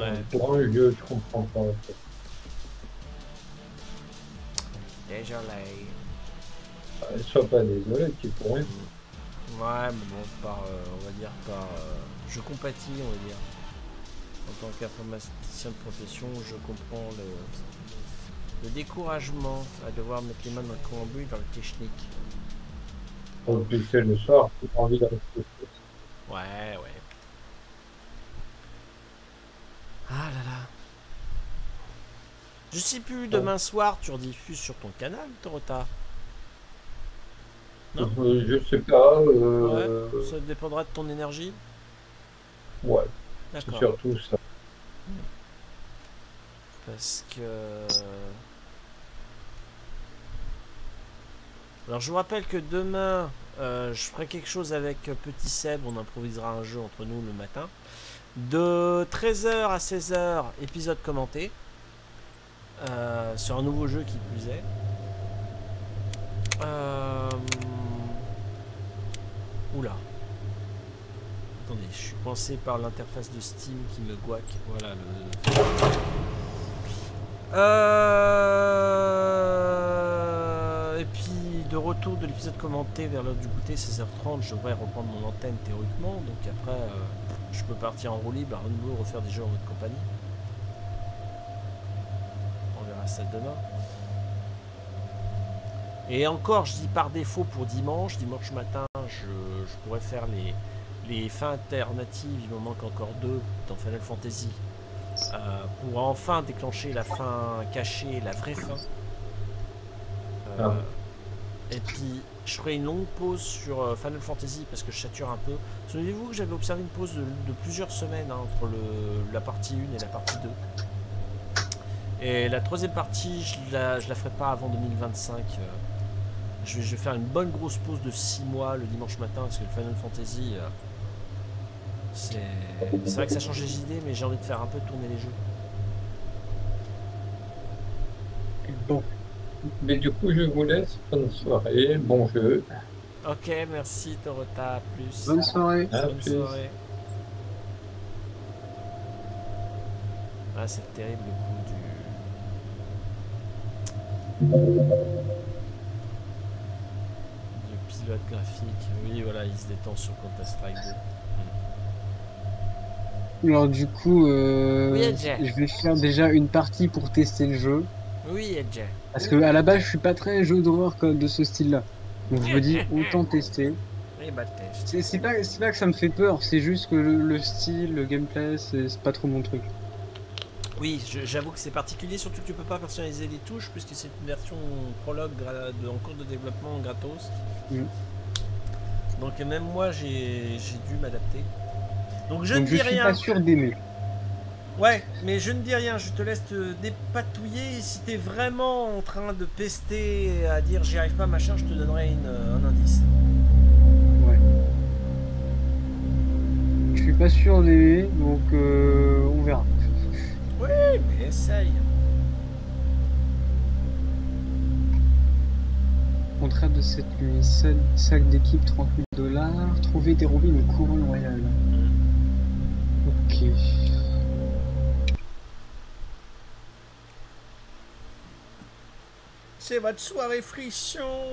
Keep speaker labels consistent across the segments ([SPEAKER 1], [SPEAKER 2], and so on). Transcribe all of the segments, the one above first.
[SPEAKER 1] Ouais.
[SPEAKER 2] Pour un jeu, je comprends pas.
[SPEAKER 3] Désolé.
[SPEAKER 2] Sois pas désolé, tu pour rien.
[SPEAKER 3] Ouais, mais bon, on va dire je compatis, on va dire. En tant qu'informaticien de profession, je comprends le découragement à devoir mettre les mains dans le cambouis dans le technique.
[SPEAKER 2] Pour le PC le soir, tu as envie de rester.
[SPEAKER 3] Ouais, ouais. Ah là là. Je sais plus, demain soir, tu rediffuses sur ton canal, Torota? Non?
[SPEAKER 2] Je sais pas.
[SPEAKER 3] Ouais, ça dépendra de ton énergie.
[SPEAKER 2] Ouais, c'est
[SPEAKER 3] D'accord.
[SPEAKER 2] surtout ça.
[SPEAKER 3] Parce que... Alors je vous rappelle que demain, je ferai quelque chose avec Petit Seb, on improvisera un jeu entre nous le matin. De 13h à 16h, épisode commenté. Sur un nouveau jeu qui plus est. Oula. Attendez, je suis coincé par l'interface de Steam qui me guac. Voilà Et puis de retour de l'épisode commenté vers l'heure du goûter, 16h30, je devrais reprendre mon antenne théoriquement. Donc après, je peux partir en roue libre, à nouveau refaire des jeux en votre compagnie. On verra ça demain. Et encore, je dis par défaut pour dimanche matin, je pourrais faire les fins alternatives, il me manque encore 2 dans Final Fantasy, pour enfin déclencher la fin cachée, la vraie fin. Et puis, je ferai une longue pause sur Final Fantasy parce que je sature un peu. Souvenez-vous que j'avais observé une pause de plusieurs semaines entre la partie 1 et la partie 2. Et la troisième partie, je la ferai pas avant 2025. Je vais faire une bonne grosse pause de 6 mois le dimanche matin parce que le Final Fantasy, c'est vrai que ça change les idées, mais j'ai envie de faire un peu tourner les jeux.
[SPEAKER 2] Bon. Mais du coup, je vous laisse. Bonne soirée, bon jeu.
[SPEAKER 3] Ok, merci Torota, à plus.
[SPEAKER 4] Bonne soirée.
[SPEAKER 3] Bonne soirée. Ah, c'est terrible le coup du pilote graphique. Oui, voilà, il se détend sur Counter-Strike 2.
[SPEAKER 4] Alors du coup,
[SPEAKER 3] Oui, Edge.
[SPEAKER 4] je vais faire déjà une partie pour tester le jeu.
[SPEAKER 3] Oui, Edge.
[SPEAKER 4] Parce que à la base, je suis pas très jeu d'horreur de ce style-là. Donc je me dis, autant tester.
[SPEAKER 3] Oui, bah test.
[SPEAKER 4] C'est pas que ça me fait peur, c'est juste que le style, le gameplay, c'est pas trop mon truc.
[SPEAKER 3] Oui, j'avoue que c'est particulier, surtout que tu peux pas personnaliser les touches puisque c'est une version prologue en cours de développement gratos. Donc même moi j'ai dû m'adapter. Donc je ne dis rien.
[SPEAKER 4] Je suis pas sûr d'aimer.
[SPEAKER 3] Ouais, mais je ne dis rien, je te laisse te dépatouiller. Et si t'es vraiment en train de pester à dire j'y arrive pas machin, je te donnerai un indice.
[SPEAKER 4] Ouais. Je suis pas sûr d'aimer, donc on verra.
[SPEAKER 3] Oui, mais essaye.
[SPEAKER 4] Contrat de cette nuit, sac d'équipe 38 $, trouver dérober une couronne royale. Ok.
[SPEAKER 3] C'est votre soirée frisson.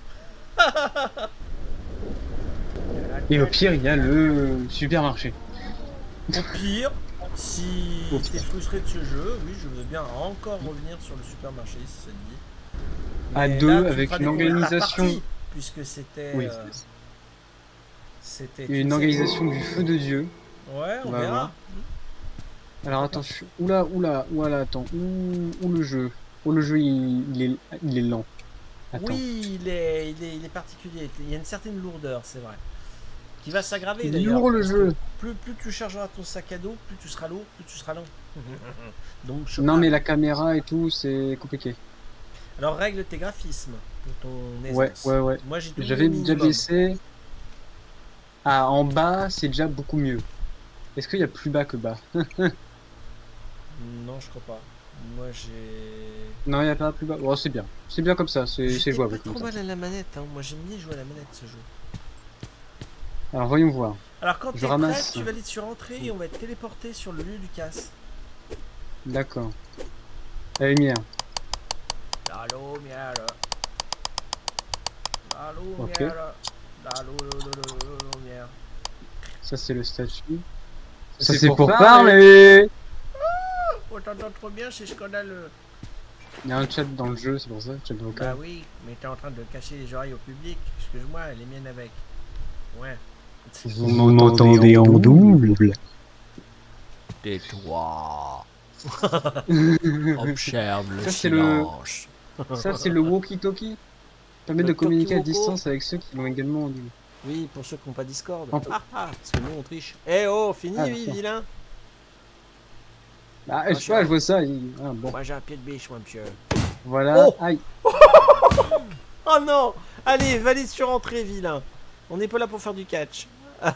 [SPEAKER 4] Et au pire, il y a le supermarché.
[SPEAKER 3] Au pire, si t'es frustré de ce jeu, oui, je veux bien encore revenir sur le supermarché si ça te dit.
[SPEAKER 4] À
[SPEAKER 3] Mais
[SPEAKER 4] deux,
[SPEAKER 3] là,
[SPEAKER 4] avec une organisation.
[SPEAKER 3] Puisque c'était.
[SPEAKER 4] Oui.
[SPEAKER 3] C'était.
[SPEAKER 4] Une organisation du feu de Dieu.
[SPEAKER 3] Ouais, on
[SPEAKER 4] va
[SPEAKER 3] verra.
[SPEAKER 4] voir. Alors attends, oula, attends, où le jeu? Oh, le jeu, il est lent. Attends.
[SPEAKER 3] Oui, il est particulier. Il y a une certaine lourdeur, c'est vrai. Qui va s'aggraver
[SPEAKER 4] Il est
[SPEAKER 3] d'ailleurs.
[SPEAKER 4] lourd le jeu.
[SPEAKER 3] Plus tu chargeras ton sac à dos, plus tu seras lourd, plus tu seras lent. Donc,
[SPEAKER 4] non, mais la caméra et tout, c'est compliqué.
[SPEAKER 3] Alors, règle tes graphismes pour ton aisance.
[SPEAKER 4] Ouais.
[SPEAKER 3] Moi, j'ai
[SPEAKER 4] J'avais déjà baissé. Ah, en bas, c'est déjà beaucoup mieux. Est-ce qu'il y a plus bas que bas?
[SPEAKER 3] Non, je crois pas. Moi, j'ai...
[SPEAKER 4] Non, il n'y a pas plus bas. Oh, c'est bien. C'est bien comme ça, c'est jouable.
[SPEAKER 3] Pas trop mal à la manette, hein. Moi, j'aime bien jouer à la manette, ce jeu.
[SPEAKER 4] Alors, voyons voir.
[SPEAKER 3] Alors, quand tu es prêt, tu valides sur entrée et on va être téléporté sur le lieu du casse.
[SPEAKER 4] D'accord. La lumière.
[SPEAKER 3] La lumière. La
[SPEAKER 4] Ok.
[SPEAKER 3] lumière. La lumière.
[SPEAKER 4] Ça, c'est le statut.
[SPEAKER 2] Ça,
[SPEAKER 4] Ça, c'est pour parler.
[SPEAKER 3] Oh, t'entends trop bien, c'est scandaleux.
[SPEAKER 4] Il y a un chat dans le jeu, c'est pour ça, chat
[SPEAKER 3] Bah
[SPEAKER 4] vocal.
[SPEAKER 3] oui, mais t'es en train de casser les oreilles au public. Excuse-moi, les miennes avec. Ouais.
[SPEAKER 4] Vous m'entendez en double.
[SPEAKER 3] Tais-toi. Observe le
[SPEAKER 4] Ça, c'est le-
[SPEAKER 3] silence.
[SPEAKER 4] Ça, c'est le walkie-talkie. Permet de
[SPEAKER 3] Le
[SPEAKER 4] communiquer à
[SPEAKER 3] talkie-walkie.
[SPEAKER 4] distance avec ceux qui l'ont également en double.
[SPEAKER 3] Oui, pour ceux qui n'ont pas Discord.
[SPEAKER 4] En-
[SPEAKER 3] Parce que nous on triche. Eh oh, fini,
[SPEAKER 4] Ah,
[SPEAKER 3] oui,
[SPEAKER 4] d'accord.
[SPEAKER 3] vilain.
[SPEAKER 4] Bah, je sais pas, je vois ça. Ah, bon.
[SPEAKER 3] Moi j'ai un pied de biche, moi, monsieur.
[SPEAKER 4] Voilà.
[SPEAKER 3] Oh
[SPEAKER 4] Aïe.
[SPEAKER 3] Oh non. Allez, valide sur entrée, vilain. On n'est pas là pour faire du catch. Ah.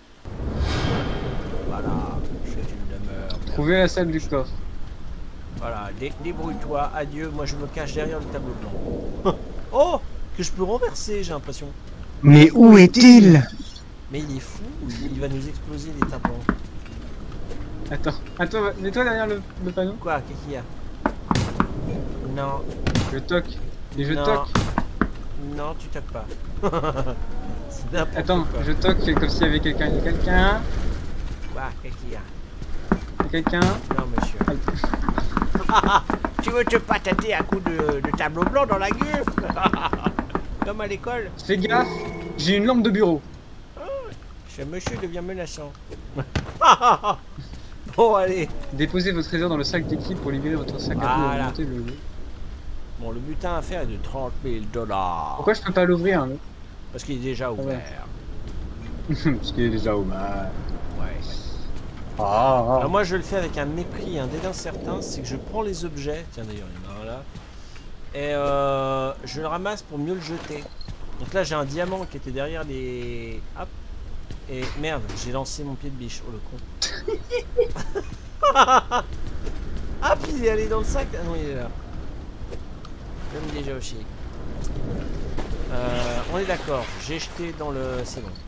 [SPEAKER 3] Voilà, c'est une demeure.
[SPEAKER 4] Trouvez la salle du coffre.
[SPEAKER 3] Voilà, débrouille-toi, adieu. Moi je me cache derrière le tableau blanc. Oh, que je peux renverser, j'ai l'impression.
[SPEAKER 1] Mais où est-il?
[SPEAKER 3] Mais il est fou, il va nous exploser les tympans.
[SPEAKER 4] Attends, mets-toi derrière le panneau.
[SPEAKER 3] Quoi, qu'est-ce qu'il y a? Non,
[SPEAKER 4] Je toque. Et je
[SPEAKER 3] Non.
[SPEAKER 4] toque.
[SPEAKER 3] non, tu tapes pas. C'est n'importe
[SPEAKER 4] Attends,
[SPEAKER 3] quoi.
[SPEAKER 4] je toque comme s'il y avait quelqu'un. Il y a quelqu'un.
[SPEAKER 3] Quoi, qu'est-ce qu'il y a?
[SPEAKER 4] Il y a quelqu'un.
[SPEAKER 3] Non, monsieur. Tu veux te patater à coups de tableau blanc dans la gueule? Comme à l'école.
[SPEAKER 4] Fais gaffe. J'ai une lampe de bureau.
[SPEAKER 3] Ce monsieur devient menaçant. Bon, allez.
[SPEAKER 4] Déposez votre trésor dans le sac d'équipe pour libérer votre sac à dos et
[SPEAKER 3] Voilà.
[SPEAKER 4] remonter le.
[SPEAKER 3] Bon, le butin à faire est de 30 000 $.
[SPEAKER 4] Pourquoi je peux pas l'ouvrir hein,
[SPEAKER 3] Parce qu'il est déjà ouvert.
[SPEAKER 4] Parce qu'il est déjà ouvert.
[SPEAKER 3] Ouais.
[SPEAKER 4] Ah,
[SPEAKER 3] Alors moi je le fais avec un mépris, un dédain certain, c'est que je prends les objets, tiens d'ailleurs il y en a un là, et je le ramasse pour mieux le jeter. Donc là j'ai un diamant qui était derrière les... Hop. Et merde, j'ai lancé mon pied de biche, oh le con. Ah puis il est allé dans le sac, ah non il est là. Comme déjà aussi. On est d'accord, j'ai jeté dans le... C'est bon.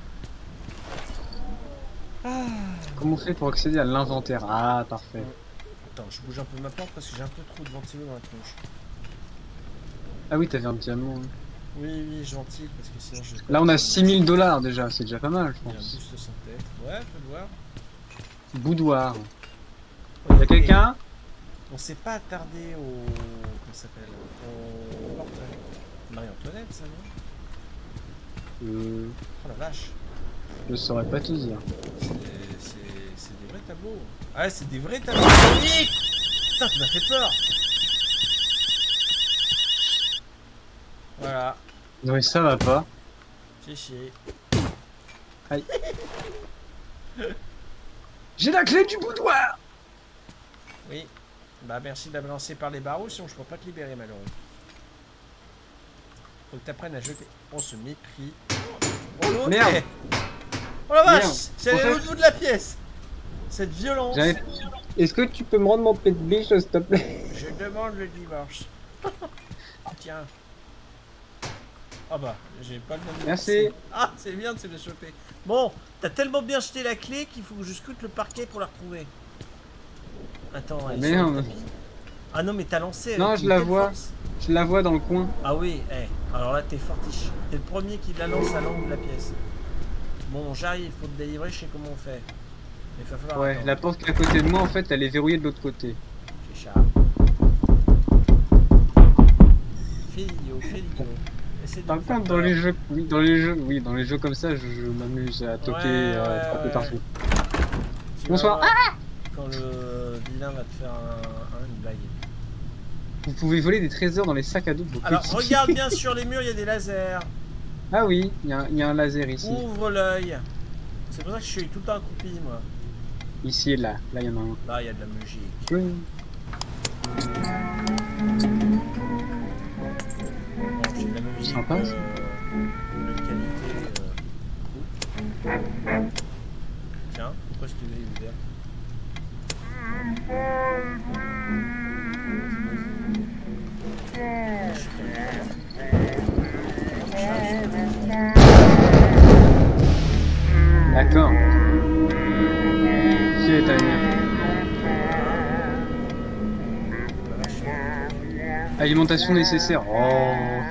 [SPEAKER 4] Comment on fait pour accéder à l'inventaire? Ah, parfait.
[SPEAKER 3] Attends, je bouge un peu ma porte parce que j'ai un peu trop de ventilo dans la tronche.
[SPEAKER 4] Ah oui, t'avais un diamant. hein.
[SPEAKER 3] Oui, oui, gentil, parce que sinon je...
[SPEAKER 4] Là, on a 6000 $ déjà, c'est déjà pas mal, je
[SPEAKER 3] Il y a un
[SPEAKER 4] pense.
[SPEAKER 3] boost sans tête. Ouais, on peut voir.
[SPEAKER 4] Boudoir. Y'a quelqu'un?
[SPEAKER 3] On s'est pas attardé au... Comment ça s'appelle? Au portrait. Marie-Antoinette, ça, non? Oh la vache.
[SPEAKER 4] Je saurais pas te dire.
[SPEAKER 3] C'est des vrais tableaux. Ah ouais, c'est des vrais tableaux. Putain, tu m'as fait peur. Voilà.
[SPEAKER 4] Non, mais ça va pas.
[SPEAKER 3] Si, si.
[SPEAKER 4] Aïe. J'ai la clé du boudoir!
[SPEAKER 3] Oui. Bah merci de la balancer par les barreaux, sinon je peux pas te libérer, malheureux. Faut que t'apprennes à jeter. On se mépris. Oh l'autre.
[SPEAKER 4] Merde.
[SPEAKER 3] Oh la vache.
[SPEAKER 4] Merde.
[SPEAKER 3] C'est
[SPEAKER 4] En fait-
[SPEAKER 3] l'autre bout de la pièce. Cette violence.
[SPEAKER 4] Est-ce que tu peux me rendre mon pet de biche, s'il te plaît?
[SPEAKER 3] Je demande le divorce. Tiens. Ah bah, j'ai pas le même.
[SPEAKER 4] Merci.
[SPEAKER 3] Ah, c'est bien de se le choper. Bon, t'as tellement bien jeté la clé qu'il faut que je scrute le parquet pour la retrouver. Attends, elle est sur le
[SPEAKER 4] Merde.
[SPEAKER 3] tapis. Ah non, mais t'as lancé. avec
[SPEAKER 4] Non, je
[SPEAKER 3] une
[SPEAKER 4] la
[SPEAKER 3] telle
[SPEAKER 4] vois.
[SPEAKER 3] force.
[SPEAKER 4] Je la vois dans le coin.
[SPEAKER 3] Ah oui, alors là t'es fortiche. T'es le premier qui la lance à l'angle de la pièce. Bon, j'arrive, faut te délivrer, je sais comment on fait. Mais il va falloir
[SPEAKER 4] Ouais,
[SPEAKER 3] attendre.
[SPEAKER 4] la porte qui est à côté de moi, en fait, elle est verrouillée de l'autre côté.
[SPEAKER 3] C'est chat. Fais l'idiot, fais l'idiot. Essaie de
[SPEAKER 4] Par
[SPEAKER 3] me faire
[SPEAKER 4] contre, dans
[SPEAKER 3] peur.
[SPEAKER 4] les jeux, oui, dans les jeux comme ça, je m'amuse à toquer, frapper partout.
[SPEAKER 3] Tu
[SPEAKER 4] Bonsoir.
[SPEAKER 3] vas voir quand le vilain va te faire une blague.
[SPEAKER 4] Vous pouvez voler des trésors dans les sacs à dos de vos
[SPEAKER 3] Alors
[SPEAKER 4] coéquipiers.
[SPEAKER 3] regarde bien sur les murs, il y a des lasers.
[SPEAKER 4] Ah oui, il y a un laser ici.
[SPEAKER 3] Ouvre l'œil. C'est pour ça que je suis tout le temps accroupi, moi.
[SPEAKER 4] Ici et là. Là, il y en a un.
[SPEAKER 3] Là, il y a de la musique.
[SPEAKER 4] Oui.
[SPEAKER 3] Bon, c'est de la musique
[SPEAKER 4] Sympa, ça.
[SPEAKER 3] de qualité. Tiens, pourquoi je te l'ai ouvert?
[SPEAKER 4] D'accord. Qui est ta mère? Alimentation nécessaire. Oh.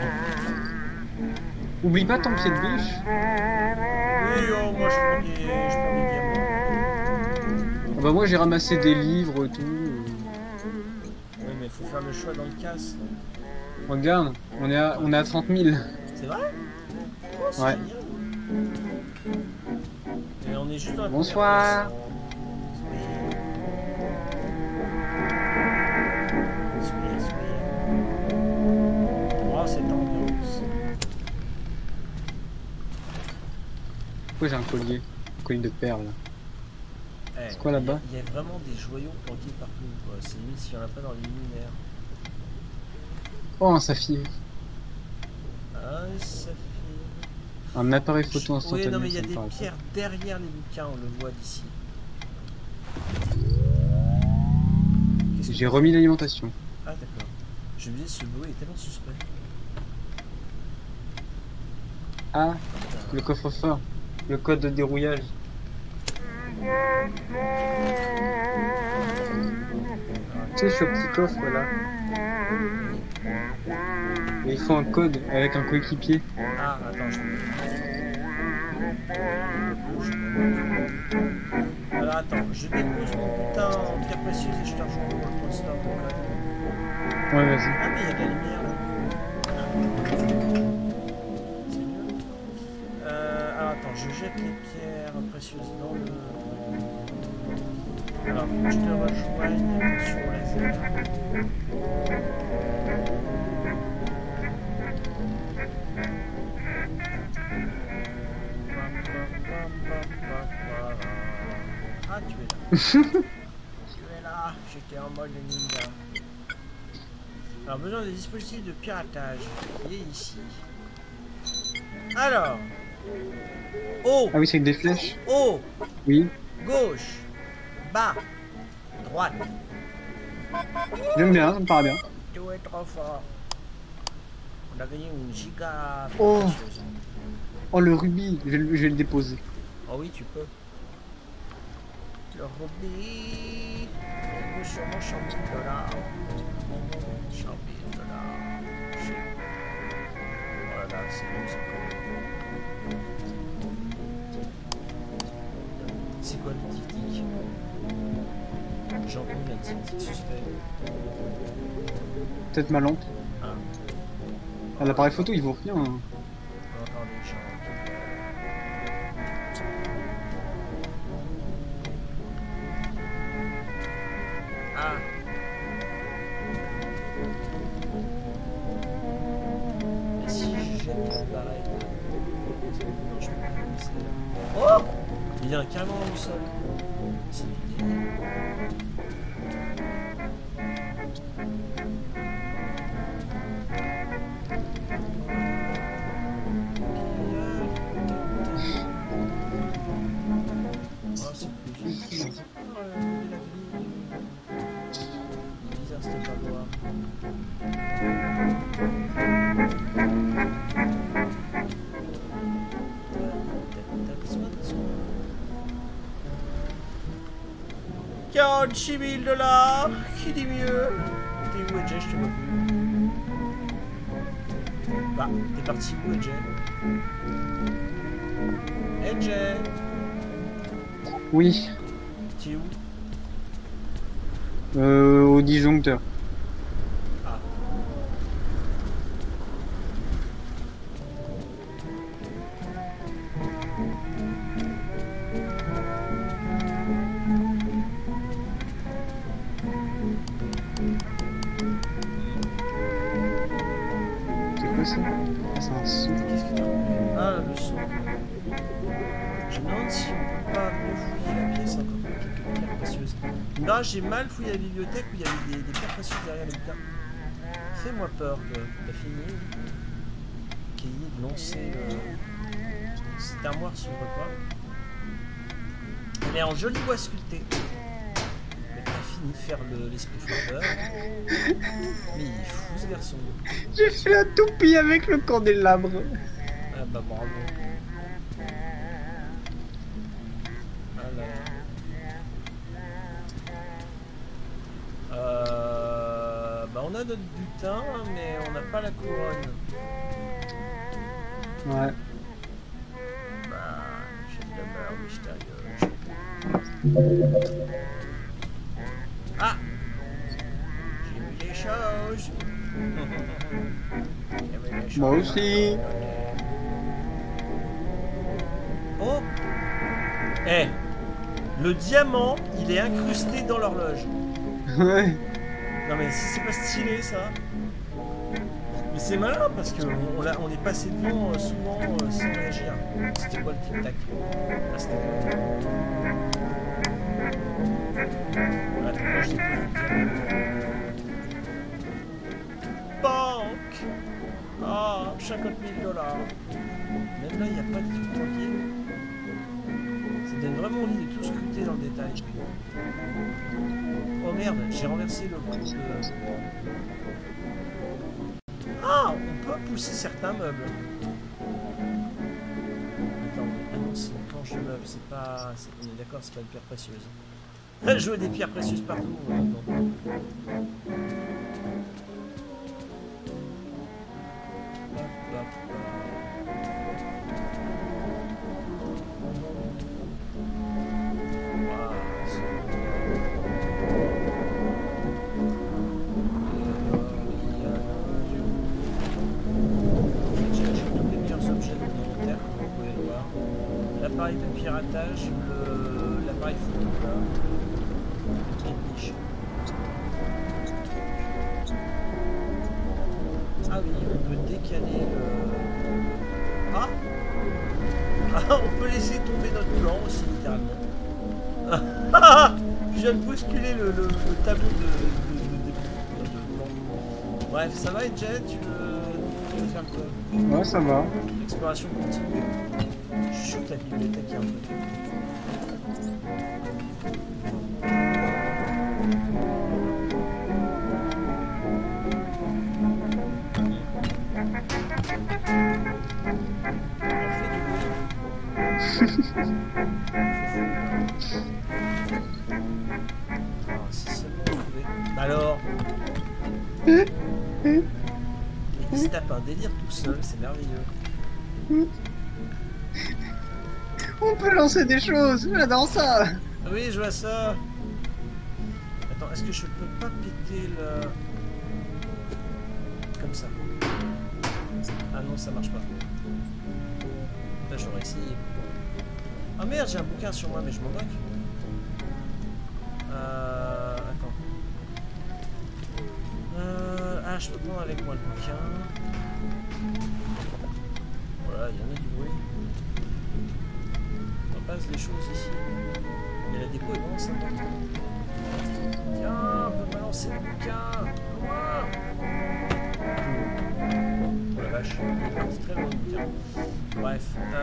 [SPEAKER 4] Oublie pas ton pied de biche.
[SPEAKER 3] Oui, oh, moi je prends des diamants.
[SPEAKER 4] Ah bah moi j'ai ramassé des livres et tout.
[SPEAKER 3] Oui, mais il faut faire le choix dans le casse.
[SPEAKER 4] Regarde, on est à 30 000.
[SPEAKER 3] C'est vrai? Oh, c'est
[SPEAKER 4] Ouais.
[SPEAKER 3] génial. Et on est juste dans la
[SPEAKER 4] Bonsoir.
[SPEAKER 3] première place. Oh, cette ambiance.
[SPEAKER 4] Pourquoi j'ai un collier? Un collier de perles.
[SPEAKER 3] Eh,
[SPEAKER 4] C'est quoi là-bas?
[SPEAKER 3] Il y a vraiment des joyaux planqués partout, quoi. C'est limite s'il n'y en a pas dans les luminaires.
[SPEAKER 4] Oh, un saphir.
[SPEAKER 3] Ah, ça fait...
[SPEAKER 4] Un appareil photo instantané.
[SPEAKER 3] Oui, non, mais il y a
[SPEAKER 4] ça me
[SPEAKER 3] des
[SPEAKER 4] paraît
[SPEAKER 3] pierres derrière les bouquins, on le voit d'ici.
[SPEAKER 4] pas. J'ai remis l'alimentation.
[SPEAKER 3] Ah, d'accord. Je me disais, ce bruit est tellement suspect.
[SPEAKER 4] Ah, le coffre-fort. Le code de dérouillage. Tu sais, ce petit coffre là. Et il faut un code avec un coéquipier.
[SPEAKER 3] Ah, attends, je... Alors, attends, je dépose mon putain en pierre précieuse et je te rejoins pour le poster de code.
[SPEAKER 4] Ouais, vas-y.
[SPEAKER 3] Ah, mais il y a de la lumière là. C'est mieux. Alors, attends, je jette les pierres précieuses dans le... Alors, faut que je te rejoigne, attention au laser. Ah, tu es là. Tu es là, j'étais en mode ninja. Alors, besoin des dispositifs de piratage. Il est ici. Alors, haut,
[SPEAKER 4] Ah oui, c'est avec des flèches.
[SPEAKER 3] haut,
[SPEAKER 4] Oui.
[SPEAKER 3] gauche, bas, droite.
[SPEAKER 4] J'aime bien, ça me paraît bien.
[SPEAKER 3] Tu es trop fort. On a gagné une giga.
[SPEAKER 4] Oh.
[SPEAKER 3] précieuse.
[SPEAKER 4] Oh, le rubis. Je vais le déposer.
[SPEAKER 3] Oh oui, tu peux. Le rubis. Il vaut sûrement 100 000 $. 100 000 $. Oh là là, c'est bon ça quand même. C'est quoi le tic-tic? J'entends un tic-tic suspect.
[SPEAKER 4] Peut-être ma lampe.
[SPEAKER 3] Ah.
[SPEAKER 4] Ah, l'appareil photo, il vaut rien. Hein.
[SPEAKER 3] On entend des gens. Ah. Et si je jette l'appareil? Non, je peux pas le laisser là. Oh! Il vient carrément dans le sol. C'est du délire. Oh, c'est plus bizarre, c'était pas noir. $46 000, qui dit mieux? T'es où, Edge? Je te vois plus. Bah, t'es parti où, Edge? Edge?
[SPEAKER 4] Oui.
[SPEAKER 3] T'es où?
[SPEAKER 4] Au disjoncteur.
[SPEAKER 3] Ah.
[SPEAKER 4] C'est quoi ça? Ah, c'est un saut.
[SPEAKER 3] Qu'est-ce que t'as? Ah, le son. Je me demande si on peut pas mieux fouiller la pièce encore quelques pierres précieuses. Là, j'ai mal fouillé la bibliothèque où il y avait des pierres précieuses derrière les bouquins. Fais-moi peur que t'as fini. Qu'il y ait de lancer cette armoire s'ouvre pas. Elle est en joli bois sculpté. Mais t'as fini de faire l'esprit flotteur. Mais il est fou ce garçon.
[SPEAKER 4] J'ai fait un toupie avec le candélabre.
[SPEAKER 3] Ah bah bravo. Ah là là. Bah on a notre butin, mais on n'a pas la couronne.
[SPEAKER 4] Ouais.
[SPEAKER 3] Bah, j'ai de la merde mystérieuse. Ah! J'ai vu des choses. J'ai vu des choses.
[SPEAKER 4] Moi aussi.
[SPEAKER 3] Oh! Eh! Le diamant, il est incrusté dans l'horloge.
[SPEAKER 4] Ouais.
[SPEAKER 3] Non mais c'est pas stylé ça. Mais c'est malin parce que on est passé devant souvent sans réagir. C'était quoi le tic-tac? Ah, c'était quoi? Attends, moi je sais pas. Banque! Ah, 50 000 $. Même là, il n'y a pas de truc tranquille. Ça donne vraiment envie de tout scruter dans le détail. Oh merde, j'ai renversé le coup de... Ah, on peut pousser certains meubles. Attends, ah non, c'est une planche de meubles, c'est pas... On est d'accord, c'est pas une pierre précieuse. Je veux des pierres précieuses partout. Non. L'appareil de piratage, l'appareil photo là, qui est une niche. Ah oui, on peut décaler le... Ah, on peut laisser tomber notre plan aussi, littéralement. Je viens de bousculer le tableau de plan. Bref, ça va, Jet, tu veux faire quoi?
[SPEAKER 4] Ouais, ça va.
[SPEAKER 3] L'exploration continue. Je suis sûr que la bibliothèque est un peu... Ah, si seulement on pouvait... Alors... Il se tape un délire tout seul, c'est merveilleux.
[SPEAKER 4] On peut lancer des choses, j'adore ça.
[SPEAKER 3] Oui, je vois ça. Attends, est-ce que je peux pas péter le... Comme ça. Ah non, ça marche pas. Là, j'aurais essayé. Ah merde, j'ai un bouquin sur moi, mais je m'en moque. Attends. Ah, je peux prendre avec moi le bouquin. Voilà, il y en a du bruit. On passe des choses ici. Mais la déco est vraiment sympa. Tiens, on peut balancer le bouquin. Loin. Oh la vache, il est parti très loin le bouquin. Bref.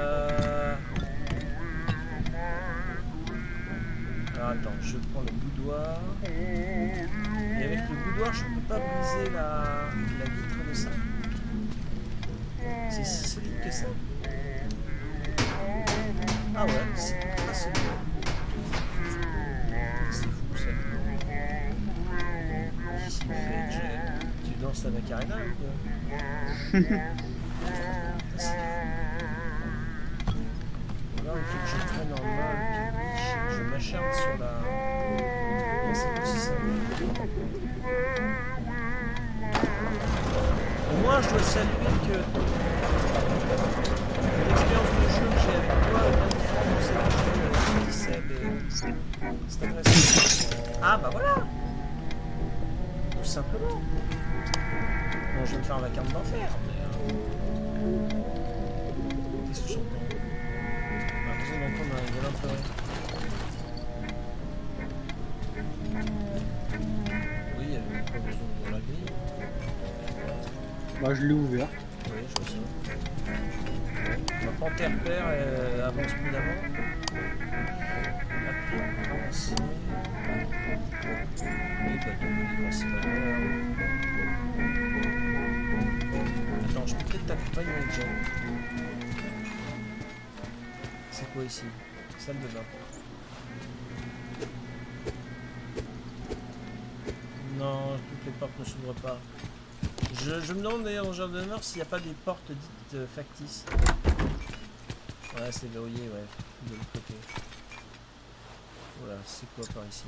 [SPEAKER 3] Alors attends, je prends le boudoir. Et avec le boudoir, je ne peux pas briser la vitre de ça. C'est si solide que ça. Ah ouais, c'est pas solide. C'est fou ça. Qu'est-ce qu'il fait, Jack? Tu danses la Macarena ou quoi? Là, il faut que je prenne en main le piniche. Je m'acharne sur la... Non, c'est pas si simple. Au moins, je dois saluer que l'expérience de jeu que j'ai avec toi est bien différente de celle que j'ai avec Seb et c'est intéressant. Ah bah voilà. Tout simplement. Bon, je vais me faire un vacarme d'enfer, mais... Qu'est-ce que j'entends? J'ai l'impression d'entendre un violon pleurer. Oui, il n'y avait pas besoin de la grille.
[SPEAKER 4] Bah, je l'ai ouvert.
[SPEAKER 3] Oui, je vois ça. Ma panthère père avance prudemment. Appli avancé. Oui, bah, du coup, c'est pas grave. Attends, je peux peut-être t'accompagner avec Jean. C'est quoi ici? Salle de bain. Non, toutes les portes ne s'ouvrent pas. Je me demande d'ailleurs au jardin d'honneur s'il n'y a pas des portes dites factices. Ouais, c'est verrouillé, ouais, de l'autre côté. Voilà, c'est quoi par ici?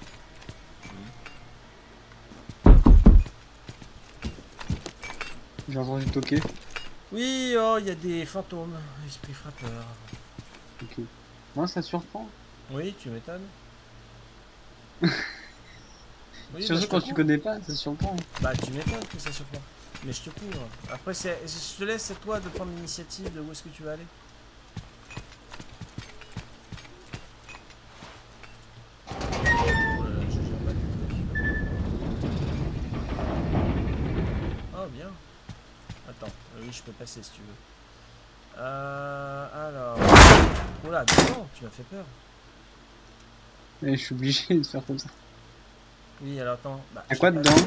[SPEAKER 4] J'ai entendu toquer.
[SPEAKER 3] Oui, oh, il y a des fantômes, esprit frappeur.
[SPEAKER 4] Ok. Moi, ça surprend.
[SPEAKER 3] Oui, tu m'étonnes. Oui,
[SPEAKER 4] Surtout
[SPEAKER 3] je
[SPEAKER 4] quand
[SPEAKER 3] te
[SPEAKER 4] tu
[SPEAKER 3] cours.
[SPEAKER 4] connais pas, ça surprend.
[SPEAKER 3] Bah, tu m'étonnes que ça surprend. Mais je te couvre. Après, je te laisse, c'est toi de prendre l'initiative de où est-ce que tu vas aller. Oh là là, je gère mal le truc. Oh, bien. Attends, oui, je peux passer si tu veux. Alors... Oh là, non, tu m'as fait peur.
[SPEAKER 4] Et je suis obligé de faire comme ça.
[SPEAKER 3] Oui, alors attends. Bah,
[SPEAKER 4] Y'a
[SPEAKER 3] je
[SPEAKER 4] quoi
[SPEAKER 3] sais pas.
[SPEAKER 4] dedans?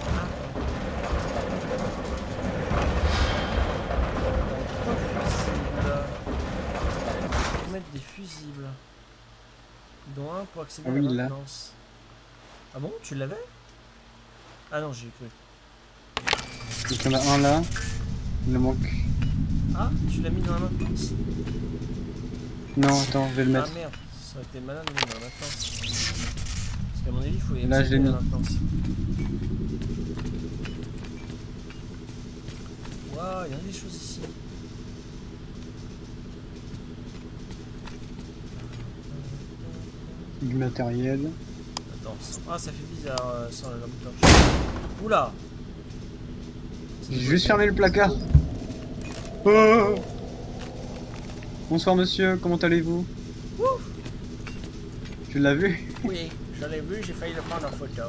[SPEAKER 3] Faut mettre des fusibles. Dont un pour accéder
[SPEAKER 4] Ah
[SPEAKER 3] à
[SPEAKER 4] oui,
[SPEAKER 3] la
[SPEAKER 4] là.
[SPEAKER 3] maintenance. Ah bon, tu l'avais? Ah non, j'ai cru.
[SPEAKER 4] Donc il y en a un là. Il me manque.
[SPEAKER 3] Ah, tu l'as mis dans la maintenance?
[SPEAKER 4] Non, attends, je vais le
[SPEAKER 3] Ah
[SPEAKER 4] mettre.
[SPEAKER 3] merde, ça aurait été malin de le mettre dans la maintenance. Parce qu'à mon avis, il faut y
[SPEAKER 4] Là, je l'ai
[SPEAKER 3] accéder à la
[SPEAKER 4] mis.
[SPEAKER 3] maintenance. Waouh, il y a des choses ici.
[SPEAKER 4] Du matériel.
[SPEAKER 3] Attends, ah ça fait bizarre sans la lampe torche. Oula!
[SPEAKER 4] J'ai juste fermé le placard. Oh. Bonsoir monsieur, comment allez-vous?
[SPEAKER 3] Ouf!
[SPEAKER 4] Tu l'as vu?
[SPEAKER 3] Oui, je l'ai vu, j'ai failli le prendre en photo.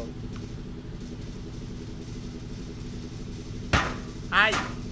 [SPEAKER 3] Aïe!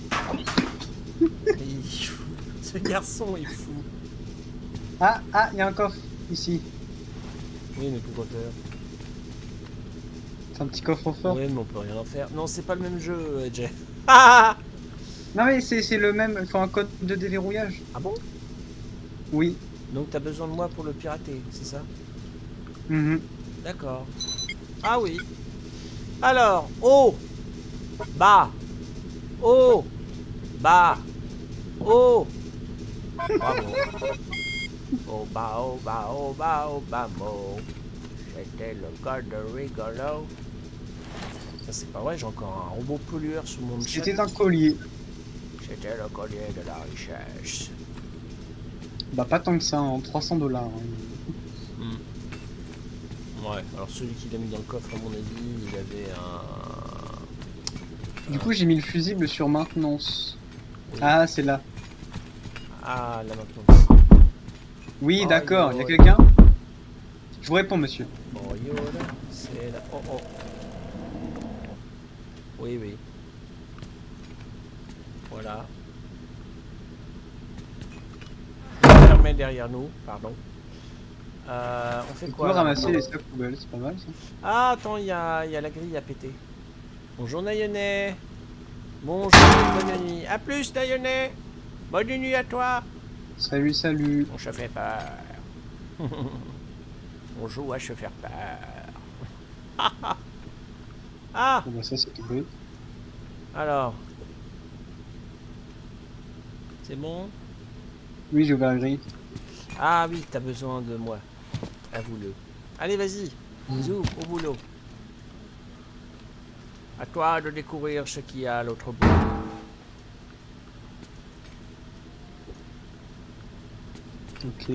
[SPEAKER 3] Ce garçon est fou.
[SPEAKER 4] Ah, il y a un coffre ici.
[SPEAKER 3] Oui, mais pourquoi faire?
[SPEAKER 4] C'est un petit coffre fort.
[SPEAKER 3] Oui, mais on peut rien en faire. Non, c'est pas le même jeu, Jay. Ah!
[SPEAKER 4] Non mais c'est le même, il faut un code de déverrouillage.
[SPEAKER 3] Ah bon?
[SPEAKER 4] Oui.
[SPEAKER 3] Donc t'as besoin de moi pour le pirater, c'est ça?
[SPEAKER 4] Mhm.
[SPEAKER 3] D'accord. Ah oui. Alors, haut, bas, haut, bas, haut. Bravo. Au bas, au bas, au bas, au bas, mot. C'était le gars de rigolo. Ça c'est pas vrai, j'ai encore un robot pollueur sous mon chat.
[SPEAKER 4] C'était un collier.
[SPEAKER 3] C'était le collier de la richesse.
[SPEAKER 4] Bah pas tant que ça, en 300 $.
[SPEAKER 3] Ouais, alors celui qui l'a mis dans le coffre, à mon avis, il avait un...
[SPEAKER 4] Du coup j'ai mis le fusible sur maintenance.
[SPEAKER 3] Oui.
[SPEAKER 4] Ah c'est là.
[SPEAKER 3] Ah, là maintenant.
[SPEAKER 4] Oui
[SPEAKER 3] Oh,
[SPEAKER 4] d'accord, il y a
[SPEAKER 3] yo.
[SPEAKER 4] quelqu'un? Je vous réponds monsieur.
[SPEAKER 3] Oh, Yoda, c'est là. Oh, oh. Oui, oui. Voilà. Fermé derrière nous, pardon. On fait
[SPEAKER 4] Tu
[SPEAKER 3] quoi
[SPEAKER 4] peux
[SPEAKER 3] là,
[SPEAKER 4] ramasser
[SPEAKER 3] maintenant
[SPEAKER 4] les sacs poubelles, c'est pas mal ça.
[SPEAKER 3] Ah, attends, il y a la grille à péter. Bonjour Nayonnet. Bonjour, bonne nuit. A plus Nayonnet. Bonne nuit à toi.
[SPEAKER 4] Salut, salut.
[SPEAKER 3] On se fait peur. On joue à se faire peur. Ah,
[SPEAKER 4] Bon, bah, ça c'est tout bête.
[SPEAKER 3] alors. C'est bon?
[SPEAKER 4] Oui j'ai ouvert la grille.
[SPEAKER 3] Ah oui, t'as besoin de moi. Avoue-le. Allez, vas-y. Bisous, au boulot. À toi de découvrir ce qu'il y a à l'autre bout.
[SPEAKER 4] Ok.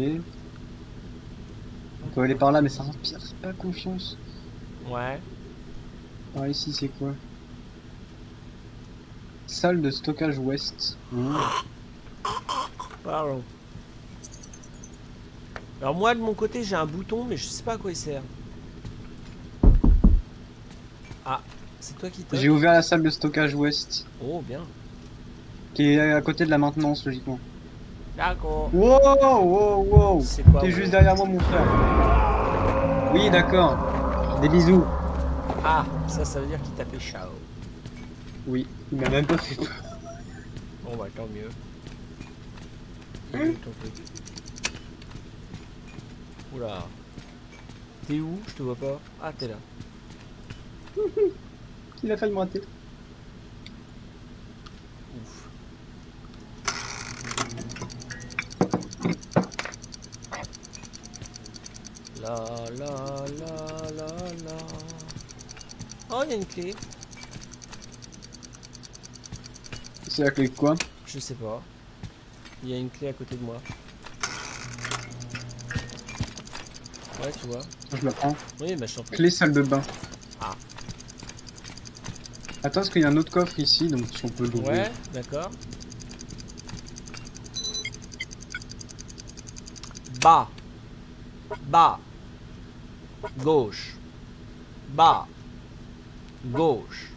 [SPEAKER 4] On peut aller par là mais ça inspire pas confiance.
[SPEAKER 3] Ouais.
[SPEAKER 4] Par ici c'est quoi? Salle de stockage ouest.
[SPEAKER 3] Pardon. Alors moi, de mon côté, j'ai un bouton, mais je sais pas à quoi il sert. Ah, c'est toi qui
[SPEAKER 4] J'ai
[SPEAKER 3] t'as...
[SPEAKER 4] ouvert la salle de stockage ouest.
[SPEAKER 3] Oh, bien.
[SPEAKER 4] Qui est à côté de la maintenance logiquement.
[SPEAKER 3] D'accord.
[SPEAKER 4] Wow, wow, wow.
[SPEAKER 3] C'est quoi,
[SPEAKER 4] T'es
[SPEAKER 3] wow?
[SPEAKER 4] juste derrière moi mon frère. Oui d'accord. Des bisous.
[SPEAKER 3] Ah, ça veut dire qu'il t'a fait chaud.
[SPEAKER 4] Oui, il m'a même pas fait peur.
[SPEAKER 3] Bon, bah, tant mieux. Il est où, ton truc? Oula. T'es où? Je te vois pas. Ah, t'es là.
[SPEAKER 4] Il a failli me rater.
[SPEAKER 3] Ouf. La la la la la. Oh, il y a une clé.
[SPEAKER 4] C'est la clé de quoi?
[SPEAKER 3] Je sais pas. Il y a une clé à côté de moi. Ouais, tu vois.
[SPEAKER 4] Je la prends.
[SPEAKER 3] Oui, bah je t'en prie.
[SPEAKER 4] Clé salle de bain.
[SPEAKER 3] Ah.
[SPEAKER 4] Attends, parce qu'il y a un autre coffre ici, donc si on peut l'ouvrir.
[SPEAKER 3] Ouais, d'accord. Bas. Bas. Gauche. Bas. Gauche.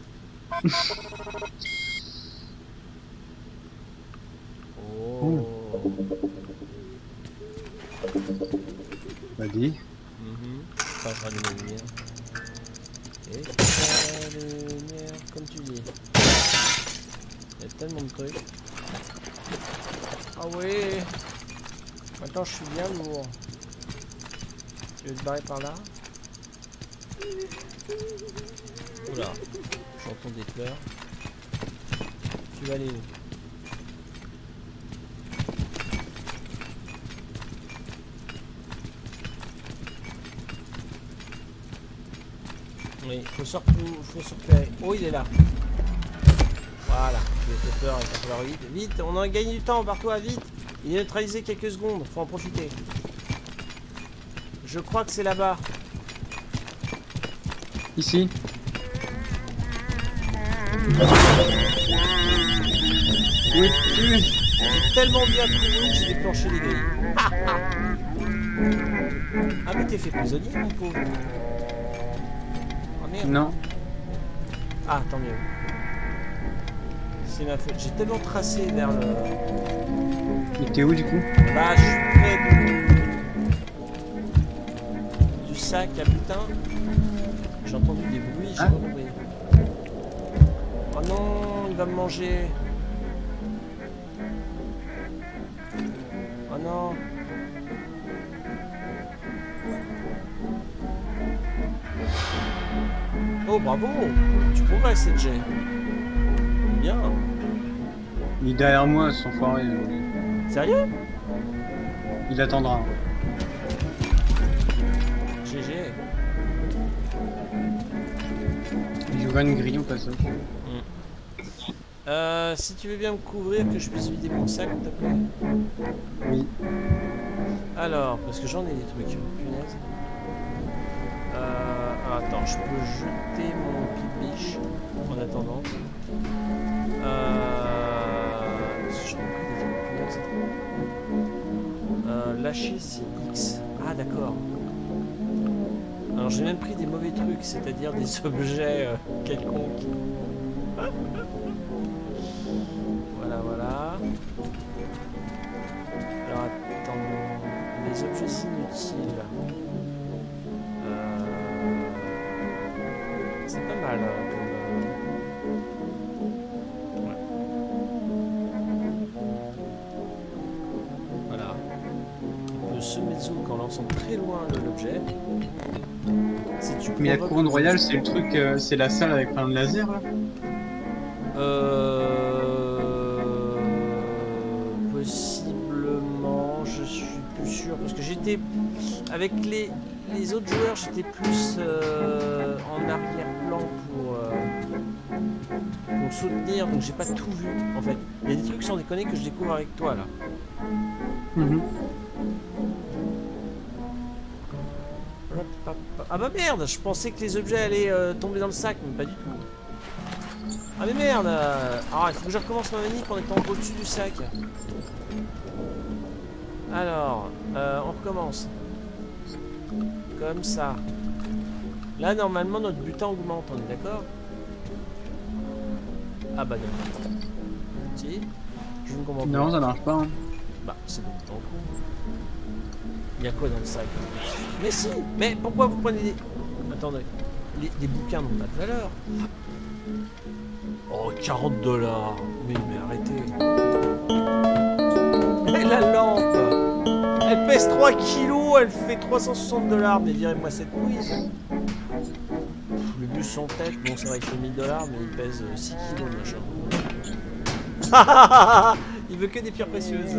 [SPEAKER 3] Oh.
[SPEAKER 4] Vas-y.
[SPEAKER 3] Enfin, je rallume la lumière. Et la lumière, comme tu dis. Il y a tellement de trucs. Ah oui. Maintenant, je suis bien lourd. Tu veux te barrer par là? Oula, j'entends des pleurs. Tu vas aller où? Oui, faut se repérer. Oh, il est là. Voilà, j'ai fait peur, il va falloir vite. Vite, on a gagné du temps, barre-toi, vite. Il est neutralisé quelques secondes, faut en profiter. Je crois que c'est là-bas.
[SPEAKER 4] Ici. Oui, oui.
[SPEAKER 3] J'ai tellement bien couru que j'ai déclenché les grilles. Ah mais t'es fait prisonnier, mon pauvre. Oh merde.
[SPEAKER 4] Non.
[SPEAKER 3] Ah, tant mieux. C'est ma faute. J'ai tellement tracé vers le...
[SPEAKER 4] Et t'es où du coup?
[SPEAKER 3] Bah, je suis près du sac à butin. J'ai entendu des bruits, j'ai compris. Oh non, il va me manger. Oh non. Oh bravo, tu progresses, CJ. Bien.
[SPEAKER 4] Il est derrière moi, son foiré.
[SPEAKER 3] Sérieux?
[SPEAKER 4] Il attendra.
[SPEAKER 3] GG.
[SPEAKER 4] Il ouvre une grille au passage.
[SPEAKER 3] Si tu veux bien me couvrir, que je puisse vider mon sac, s'il te plaît.
[SPEAKER 4] Oui.
[SPEAKER 3] Alors, parce que j'en ai des trucs, punaise. Attends, je peux jeter mon pipe-biche en attendant. Parce que j'en ai pris des trucs, punaise. Lâcher c'est X. Ah, d'accord. Alors, j'ai même pris des mauvais trucs, c'est-à-dire des objets quelconques. Voilà, voilà. Alors, attends. Les objets inutiles. C'est pas mal comme... Ouais. Voilà. On peut semer le zoom en lançant très loin l'objet. Si tu
[SPEAKER 4] Mais la
[SPEAKER 3] provoques
[SPEAKER 4] couronne
[SPEAKER 3] le
[SPEAKER 4] royale,
[SPEAKER 3] zoom-
[SPEAKER 4] c'est le truc, c'est la salle avec plein de lasers là?
[SPEAKER 3] Possiblement, je suis plus sûr parce que j'étais avec les autres joueurs, j'étais plus en arrière-plan pour soutenir, donc j'ai pas tout vu en fait. Il y a des trucs sans déconner que je découvre avec toi là. Ah bah merde, je pensais que les objets allaient tomber dans le sac, mais pas du tout. Ah mais merde. Ah, il faut que je recommence ma manip en étant au-dessus du sac. Alors, on recommence. Comme ça. Là, normalement, notre butin augmente, on est d'accord? Ah bah non. Si? Je ne comprends pas.
[SPEAKER 4] Non, ça marche pas. Hein.
[SPEAKER 3] Bah, c'est bon, tant con. Il y a quoi dans le sac? Mais si! Mais pourquoi vous prenez des... Attendez. Les bouquins n'ont pas de valeur. Oh, 40 $. Mais arrêtez. Et la lampe! Elle pèse 3 kilos, elle fait 360 $. Mais virez-moi cette quiz. Le mieux plus son tête, bon ça va, il fait 1000 $, mais il pèse 6 kilos le machin. Il veut que des pierres précieuses.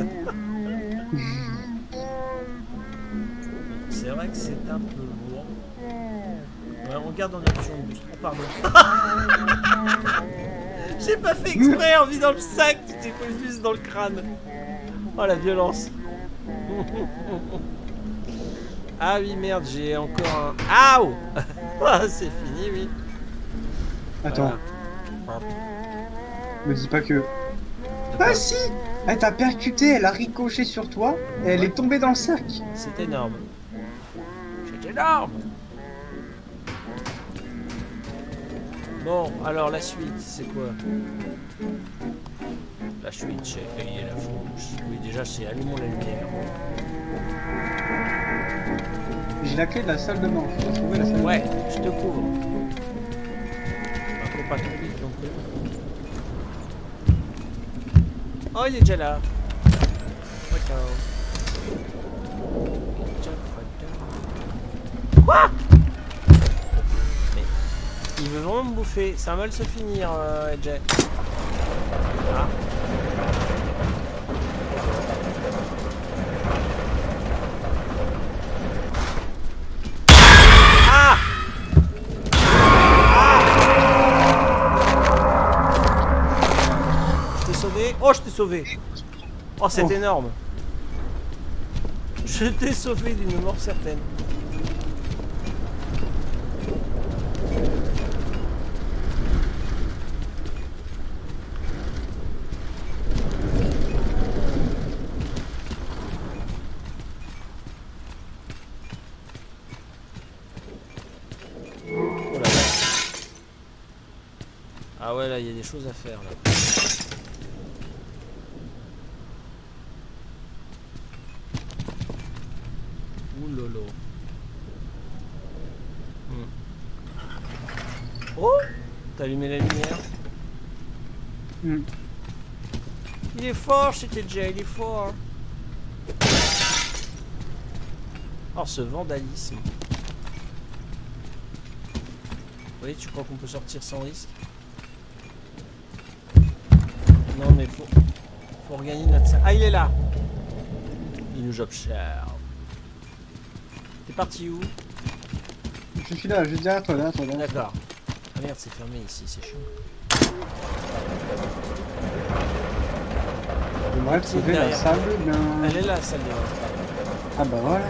[SPEAKER 3] C'est vrai que c'est un peu lourd. Ouais, on regarde en option boost. Oh, pardon. J'ai pas fait exprès en vidant le sac, tu t'es fait juste dans le crâne. Oh la violence. Ah oui merde, j'ai encore un... Aouh. C'est fini, oui.
[SPEAKER 4] Attends,
[SPEAKER 3] Voilà.
[SPEAKER 4] me dis pas que... Ah si! Elle t'a percuté, elle a ricoché sur toi, et elle est tombée dans le sac.
[SPEAKER 3] C'est énorme. C'est énorme. Bon, alors la suite, c'est quoi? La suite, c'est payer la fauche. Oui, déjà, c'est allumons la lumière.
[SPEAKER 4] J'ai la clé de la salle de bain. Faut trouver la salle de bain.
[SPEAKER 3] Ouais, je te couvre. Faut pas trop vite non plus. Oh, il est déjà là. Quoi? Mais il veut vraiment me bouffer. Ça va mal se finir, Jay. Ah. Ah! Je t'ai sauvé. Oh, je t'ai sauvé. Oh, c'est énorme. Je t'ai sauvé d'une mort certaine. Oh là là. Ah ouais, là, il y a des choses à faire, là. Ouh lolo. Oh! T'as allumé la lumière? Il est fort, c'était Jay, il est fort. Oh, ce vandalisme. Oui, tu crois qu'on peut sortir sans risque? Non, mais faut regagner notre salle. Ah, il est là! Il nous observe. T'es parti où?
[SPEAKER 4] Je suis là, juste derrière toi, derrière toi.
[SPEAKER 3] D'accord. Ah merde, c'est fermé ici, c'est chiant.
[SPEAKER 4] J'aimerais trouver la
[SPEAKER 3] derrière.
[SPEAKER 4] salle de bain.
[SPEAKER 3] Elle est là, celle de bain.
[SPEAKER 4] Ah bah voilà.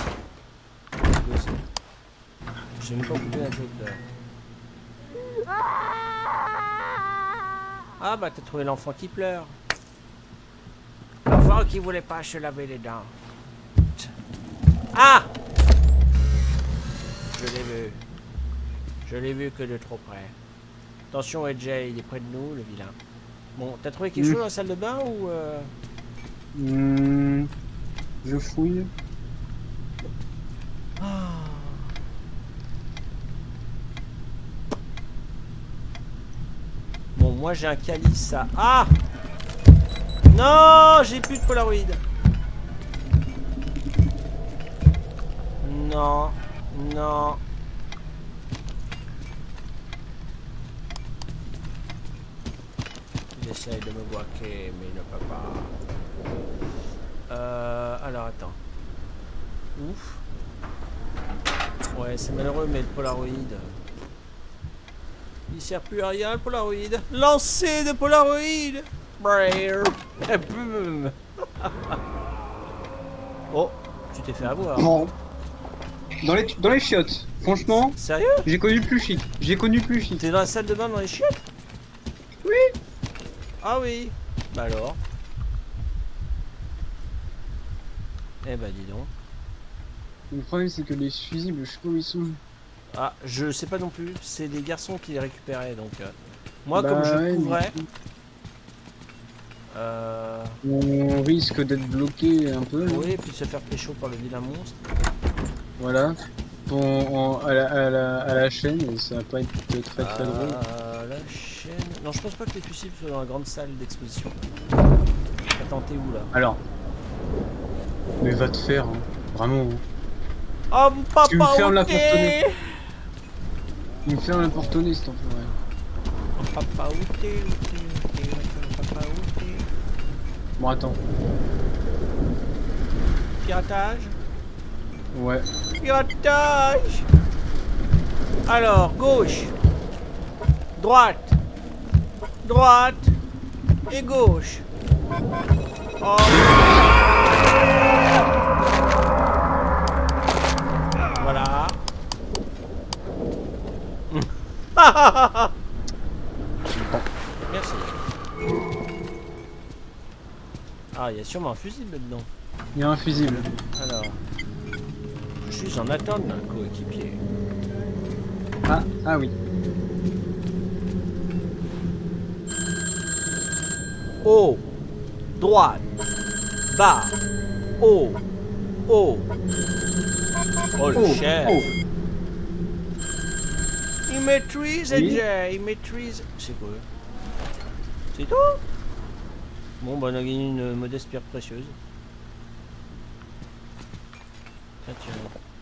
[SPEAKER 3] J'ai même pas coupé la joke là. Ah bah t'as trouvé l'enfant qui pleure. L'enfant qui voulait pas se laver les dents. Ah! Je l'ai vu. Je l'ai vu que de trop près. Attention, Jay, il est près de nous, le vilain. Bon, t'as trouvé quelque chose dans la salle de bain ou
[SPEAKER 4] Je fouille.
[SPEAKER 3] Bon, moi j'ai un calice à... Ah! Non, j'ai plus de Polaroid. Non, non. Il essaye de me bloquer, mais il ne peut pas. Alors attends. Ouf. Ouais, c'est malheureux, mais le Polaroid... Il sert plus à rien, le Polaroid. Lancer de Polaroid. Oh, tu t'es fait avoir.
[SPEAKER 4] Non. Dans les chiottes. Franchement,
[SPEAKER 3] Sérieux?
[SPEAKER 4] j'ai connu plus chic. J'ai connu plus chic.
[SPEAKER 3] T'es dans la salle de bain dans les chiottes?
[SPEAKER 4] Oui.
[SPEAKER 3] Ah oui. Bah alors. Eh bah dis donc.
[SPEAKER 4] Le problème c'est que les fusibles, je sais pas où ils sont.
[SPEAKER 3] Ah, je sais pas non plus. C'est des garçons qui les récupéraient donc. Moi,
[SPEAKER 4] Bah
[SPEAKER 3] comme je
[SPEAKER 4] ouais,
[SPEAKER 3] couvrais.
[SPEAKER 4] On risque d'être bloqué un peu.
[SPEAKER 3] Oui, et puis de se faire pécho par le vilain monstre.
[SPEAKER 4] Voilà. À la chaîne, et ça va pas être très drôle.
[SPEAKER 3] La chaîne. Non, je pense pas que les fusibles soient dans la grande salle d'exposition. Attends, t'es où là?
[SPEAKER 4] Alors. Mais va te faire, hein. Vraiment. Hein.
[SPEAKER 3] Oh, papa,
[SPEAKER 4] Tu me fermes la porte. Il me fait un portonné cet enfoiré.
[SPEAKER 3] Papa où t'es, papa où t'es.
[SPEAKER 4] Bon, attends.
[SPEAKER 3] Piratage.
[SPEAKER 4] Ouais.
[SPEAKER 3] Piratage. Alors, gauche. Droite. Droite. Et gauche. Oh. Voilà. Merci. Ah, il y a sûrement un fusible dedans.
[SPEAKER 4] Il y a un fusible.
[SPEAKER 3] Alors, je suis en attente d'un coéquipier.
[SPEAKER 4] Ah oui.
[SPEAKER 3] Haut, droite, bas, haut, haut. Oh le chef. Il maîtrise,
[SPEAKER 4] Oui.
[SPEAKER 3] Jay, il maîtrise. C'est quoi? C'est tout? Bon, bah on a gagné une modeste pierre précieuse. Tiens, tiens.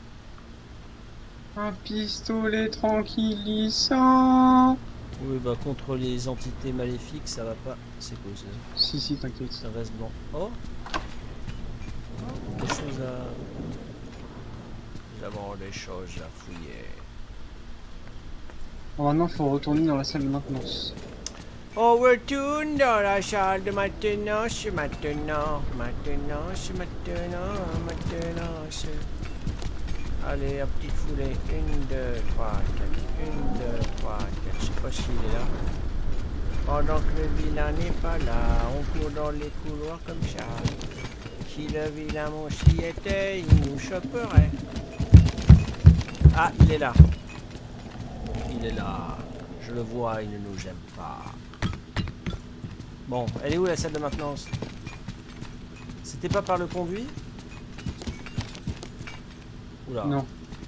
[SPEAKER 4] Un pistolet tranquillisant.
[SPEAKER 3] Oui, bah contre les entités maléfiques, ça va pas. C'est quoi ça?
[SPEAKER 4] Si, t'inquiète.
[SPEAKER 3] Ça reste blanc. Oh! Des choses à. Nous avons des choses à fouiller.
[SPEAKER 4] Bon, maintenant, il faut retourner dans la salle de maintenance.
[SPEAKER 3] On retourne dans la salle de maintenance, maintenant. Allez, à petite foulée. 1, 2, 3, 4. 1, 2, 3, 4. Je sais pas s'il est là. Pendant que le vilain n'est pas là, on court dans les couloirs comme ça. Si le vilain mon s'y était, il nous choperait. Ah, il est là. Il est là. Je le vois, il ne nous aime pas. Bon, elle est où la salle de maintenance? C'était pas par le conduit? Oula.
[SPEAKER 4] Non.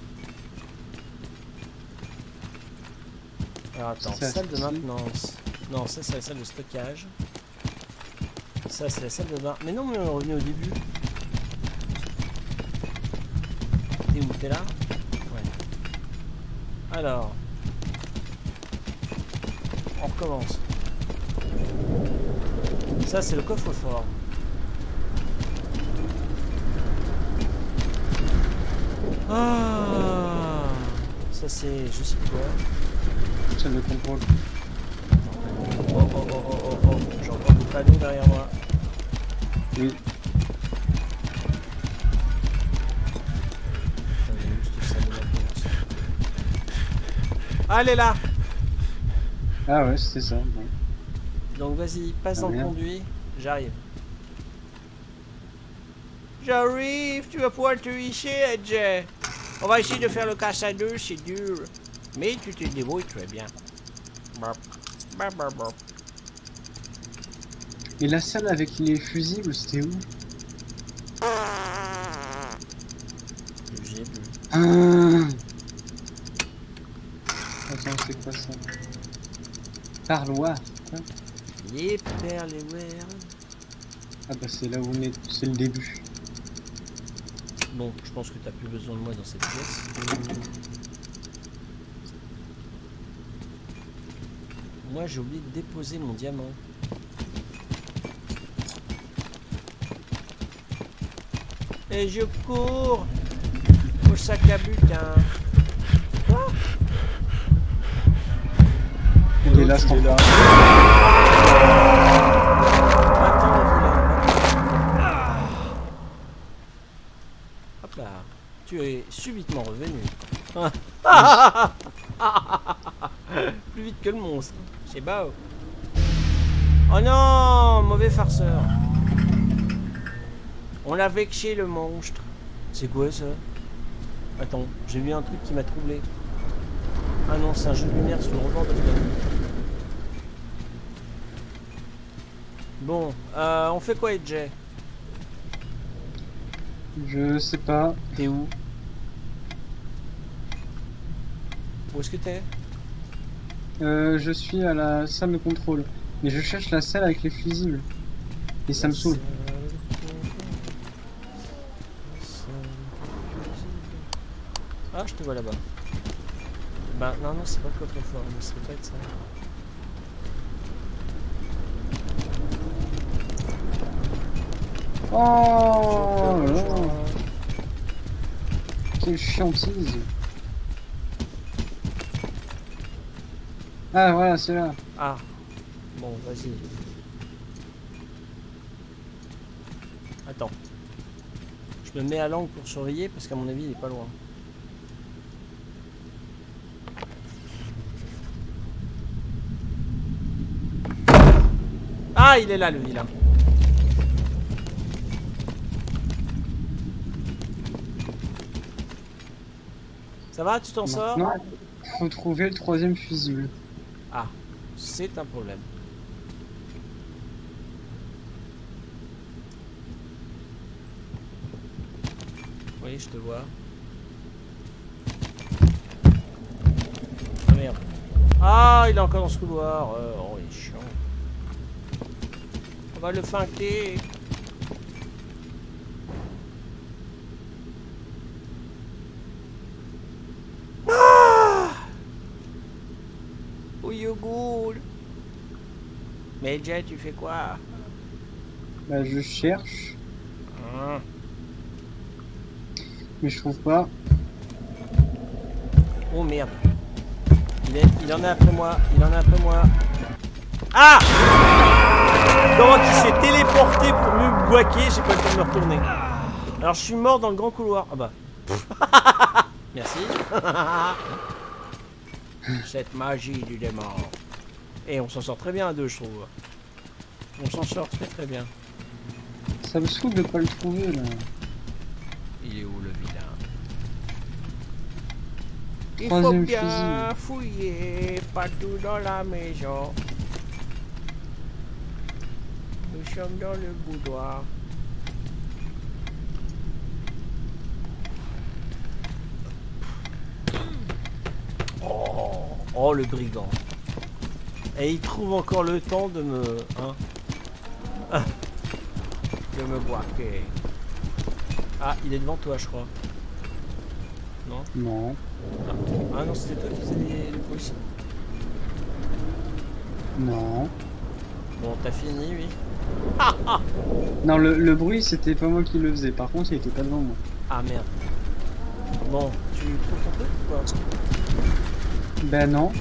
[SPEAKER 3] Alors attends,
[SPEAKER 4] C'est
[SPEAKER 3] salle de
[SPEAKER 4] ici.
[SPEAKER 3] maintenance. Non, ça c'est la salle de stockage. Ça c'est la salle de bain. Mais non, mais on est revenu au début. T'es où? T'es là? Ouais. Alors. On recommence. Ça c'est le coffre-fort. Ah, ça c'est je sais quoi.
[SPEAKER 4] Salle de contrôle.
[SPEAKER 3] Oh oh oh oh oh oh, j'entends des panneaux derrière moi.
[SPEAKER 4] Oui.
[SPEAKER 3] Allez là.
[SPEAKER 4] Ah ouais, c'était ça. Bon.
[SPEAKER 3] Donc vas-y, passe
[SPEAKER 4] Ah,
[SPEAKER 3] dans le
[SPEAKER 4] merde.
[SPEAKER 3] conduit. J'arrive. J'arrive, tu vas pouvoir te hisser, Jay. On va essayer de faire le casse à deux, c'est dur. Mais tu te débrouilles très bien. Bop. Bop, bop, bop.
[SPEAKER 4] Et la salle avec les fusibles, c'était où?
[SPEAKER 3] J'ai vu.
[SPEAKER 4] Ah. Attends, c'est quoi ça? Parloir. Quoi?
[SPEAKER 3] Les perles et ouais.
[SPEAKER 4] Ah bah c'est là où on est, c'est le début.
[SPEAKER 3] Bon, je pense que t'as plus besoin de moi dans cette pièce. Moi j'ai oublié de déposer mon diamant. Et je cours au sac à butin. Quoi?
[SPEAKER 4] Il est là, ce temps-là.
[SPEAKER 3] Attends, vilain. Hop là. Tu es subitement revenu. Plus vite que le monstre. C'est beau. Oh non, mauvais farceur. On a vexé le monstre. C'est quoi ça? Attends, j'ai vu un truc qui m'a troublé. Ah non, c'est un jeu de lumière sur le rebord de fenêtre. Bon, on fait quoi, Jay?
[SPEAKER 4] Je sais pas.
[SPEAKER 3] T'es où? Où est-ce que t'es?
[SPEAKER 4] Je suis à la salle de contrôle. Mais je cherche la salle avec les fusibles. Et ça me saoule.
[SPEAKER 3] Ah, je te vois là-bas. Bah non, non, c'est pas le coffre-fort, mais ça peut pas être ça.
[SPEAKER 4] Oh là là. Quelle chiantise. Ah voilà, c'est là.
[SPEAKER 3] Ah, bon, vas-y. Attends. Je me mets à l'angle pour surveiller parce qu'à mon avis, il est pas loin. Ah, il est là, le vilain. Ça va, tu t'en sors?
[SPEAKER 4] Non, faut trouver le troisième fusible.
[SPEAKER 3] Ah, c'est un problème. Oui, je te vois. Ah merde. Ah, il est encore dans ce couloir. Oh, il est chiant. On va le feinter. Yogoul. Mais Jet, tu fais quoi?
[SPEAKER 4] Bah je cherche,
[SPEAKER 3] Hein.
[SPEAKER 4] mais je trouve pas.
[SPEAKER 3] Oh merde. Il en est après moi. Il en est après moi. Ah! Comment il s'est téléporté pour me guaquer? J'ai pas le temps de me retourner. Alors je suis mort dans le grand couloir. Ah bah. Merci. Cette magie du démon. Et on s'en sort très bien à deux, je trouve. On s'en sort très très bien.
[SPEAKER 4] Ça me saoule de pas le trouver là.
[SPEAKER 3] Il est où le vilain? Il
[SPEAKER 4] Troisième
[SPEAKER 3] faut bien
[SPEAKER 4] fusil.
[SPEAKER 3] fouiller partout dans la maison. Nous sommes dans le boudoir. Oh, le brigand. Et il trouve encore le temps de me... Hein, de me braquer. Ah, il est devant toi, je crois. Non?
[SPEAKER 4] Non.
[SPEAKER 3] Ah non, c'était toi qui faisais les bruits.
[SPEAKER 4] Non.
[SPEAKER 3] Bon, t'as fini, oui.
[SPEAKER 4] Non, le bruit c'était pas moi qui le faisais. Par contre, il était pas devant moi.
[SPEAKER 3] Ah merde. Bon, tu trouves ton truc ou quoi?
[SPEAKER 4] Ben non.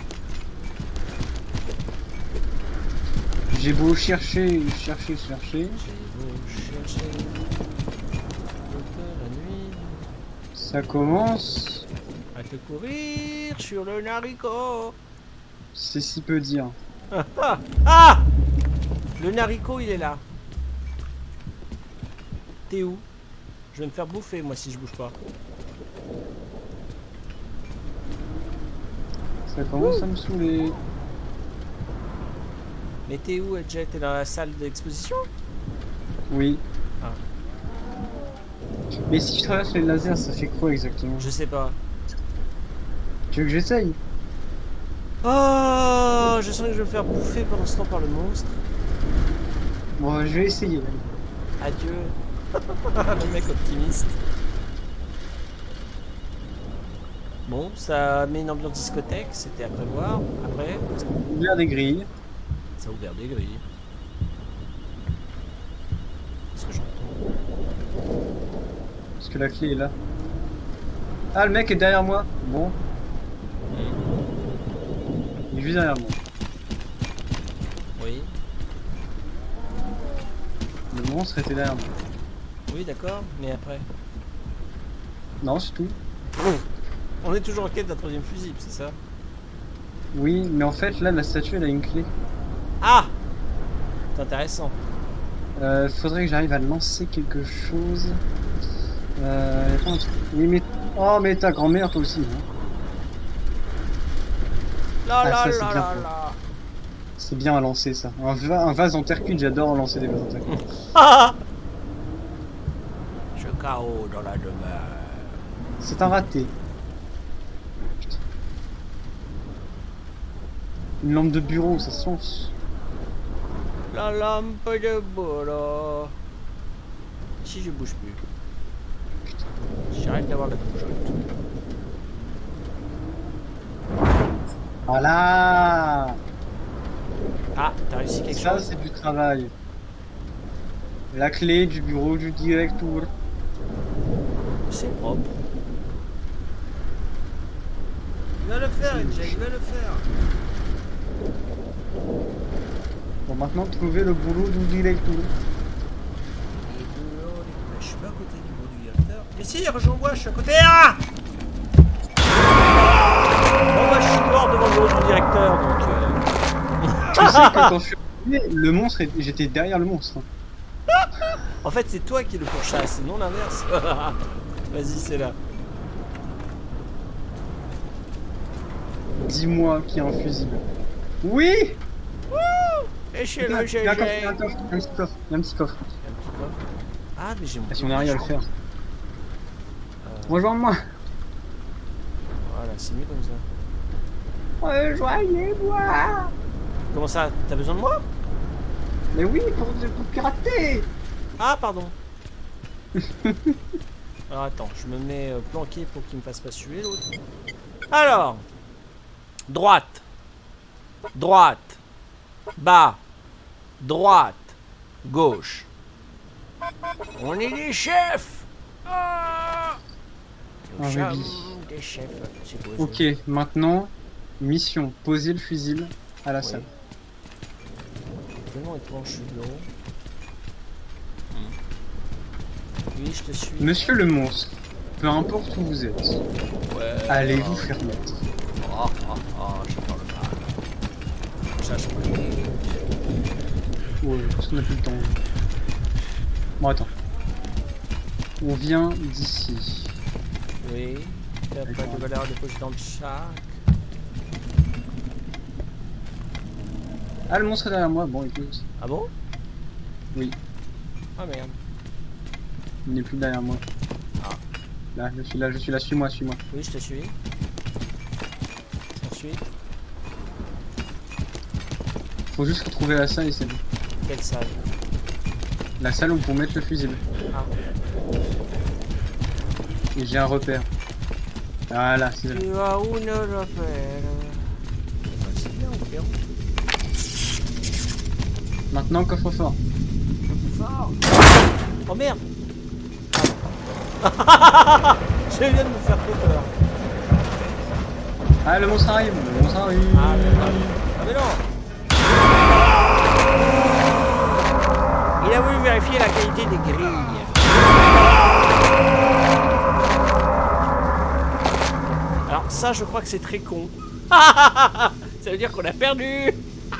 [SPEAKER 4] J'ai beau chercher.
[SPEAKER 3] J'ai beau chercher toute la nuit
[SPEAKER 4] Ça commence.
[SPEAKER 3] à te courir sur le naricot.
[SPEAKER 4] C'est si peu dire.
[SPEAKER 3] Ah! Le naricot, il est là. T'es où? Je vais me faire bouffer, moi, si je bouge pas.
[SPEAKER 4] Ça commence à me saouler.
[SPEAKER 3] Mais t'es où, Jet? T'es dans la salle d'exposition?
[SPEAKER 4] Oui.
[SPEAKER 3] Ah.
[SPEAKER 4] Mais si je traverse les lasers, ça fait quoi exactement?
[SPEAKER 3] Je sais pas.
[SPEAKER 4] Tu veux que j'essaye?
[SPEAKER 3] Oh, je sens que je vais me faire bouffer pendant ce temps par le monstre.
[SPEAKER 4] Bon, je vais essayer.
[SPEAKER 3] Adieu. Le mec optimiste. Bon, ça met une ambiance discothèque, c'était à prévoir. Après,
[SPEAKER 4] Ouvrir des grilles.
[SPEAKER 3] ça a ouvert des grilles. Qu'est-ce que j'entends?
[SPEAKER 4] Parce que la clé est là. Ah, le mec est derrière moi. Bon, il est juste derrière moi.
[SPEAKER 3] Oui,
[SPEAKER 4] Le monstre était derrière moi.
[SPEAKER 3] oui, d'accord, mais après.
[SPEAKER 4] Non, c'est tout.
[SPEAKER 3] On est toujours en quête d'un troisième fusible, c'est ça?
[SPEAKER 4] Oui, mais en fait, là, la statue, elle a une clé.
[SPEAKER 3] Ah! C'est intéressant.
[SPEAKER 4] Faudrait que j'arrive à lancer quelque chose. Attends, oui, mais... Oh, mais ta grand-mère, toi aussi. Hein.
[SPEAKER 3] La
[SPEAKER 4] Ah,
[SPEAKER 3] la
[SPEAKER 4] ça, c'est
[SPEAKER 3] la
[SPEAKER 4] bien
[SPEAKER 3] la
[SPEAKER 4] fait.
[SPEAKER 3] la.
[SPEAKER 4] C'est bien à lancer, ça. Un vase en terre cuite, j'adore lancer des vases en terre cuite.
[SPEAKER 3] Ah! Je KO dans la demeure.
[SPEAKER 4] C'est un raté. Une lampe de bureau, ça se lance.
[SPEAKER 3] La lampe de boulot. Si je bouge plus. J'arrête d'avoir la bougeotte.
[SPEAKER 4] Voilà.
[SPEAKER 3] Ah, t'as réussi quelque
[SPEAKER 4] Ça,
[SPEAKER 3] chose?
[SPEAKER 4] c'est du travail. La clé du bureau du directeur.
[SPEAKER 3] C'est propre. Il va le faire, Jack, il va le faire.
[SPEAKER 4] Bon, maintenant, trouver le boulot du directeur.
[SPEAKER 3] Je suis pas à côté du bureau du directeur. Mais si, rejoins-moi, je suis à côté. Ah bon, bah, je suis mort devant le bureau du directeur, donc...
[SPEAKER 4] Tu sais que quand je suis arrivé, le monstre, j'étais derrière le monstre.
[SPEAKER 3] En fait, c'est toi qui le pourchasse, et non l'inverse. Vas-y, c'est là.
[SPEAKER 4] Dis-moi qu'il y a un fusible. Oui.
[SPEAKER 3] Et chez
[SPEAKER 4] Il y a
[SPEAKER 3] le
[SPEAKER 4] un
[SPEAKER 3] GG.
[SPEAKER 4] coffre, il y a un coffre, il y a un petit coffre, il y a un petit coffre.
[SPEAKER 3] Ah, mais j'ai mon...
[SPEAKER 4] Et si on arrive à le faire. Rejoins-moi.
[SPEAKER 3] Voilà, c'est mieux comme ça.
[SPEAKER 4] Rejoignez-moi.
[SPEAKER 3] Comment ça? T'as besoin de moi?
[SPEAKER 4] Mais oui, pour pirater.
[SPEAKER 3] Ah, pardon. Alors attends, je me mets planqué pour qu'il me fasse pas suer l'autre. Alors, droite, droite, bas, droite, gauche. On est des chefs. Ah,
[SPEAKER 4] Ah,
[SPEAKER 3] nous
[SPEAKER 4] oui.
[SPEAKER 3] sommes des chefs. C'est beau,
[SPEAKER 4] Ok, maintenant, mission, poser le fusible à la
[SPEAKER 3] Oui.
[SPEAKER 4] salle.
[SPEAKER 3] Tellement étrange, je suis bureau. Oui, je te suis.
[SPEAKER 4] Monsieur le monstre, peu importe où vous êtes,
[SPEAKER 3] Ouais.
[SPEAKER 4] allez vous faire mettre.
[SPEAKER 3] Oh, j'adore le mal. Ça, je peux le dire.
[SPEAKER 4] Ouais, parce qu'on a plus le temps. Bon, attends. On vient d'ici.
[SPEAKER 3] Oui. T'as pas de valeur déposée dans le sac.
[SPEAKER 4] Ah, le monstre est derrière moi. Bon, écoute,
[SPEAKER 3] Ah bon?
[SPEAKER 4] oui,
[SPEAKER 3] Ah merde.
[SPEAKER 4] il n'est plus derrière moi.
[SPEAKER 3] Ah.
[SPEAKER 4] Là, je suis là, suis-moi, suis-moi.
[SPEAKER 3] Oui, je te suis. Ensuite,
[SPEAKER 4] Faut juste retrouver la salle et c'est bon.
[SPEAKER 3] quelle salle?
[SPEAKER 4] La salle où pour mettre le fusible.
[SPEAKER 3] Ah.
[SPEAKER 4] Et j'ai un repère. Voilà, c'est là.
[SPEAKER 3] Tu as une repère. C'est bien, on fait.
[SPEAKER 4] Maintenant, coffre-fort.
[SPEAKER 3] Fort. Oh merde. Je viens de me faire trop peur.
[SPEAKER 4] Ah, le monstre arrive, le monstre arrive.
[SPEAKER 3] Ah mais non. Il a voulu vérifier la qualité des grilles. Alors ça, je crois que c'est très con. Ça veut dire qu'on a perdu.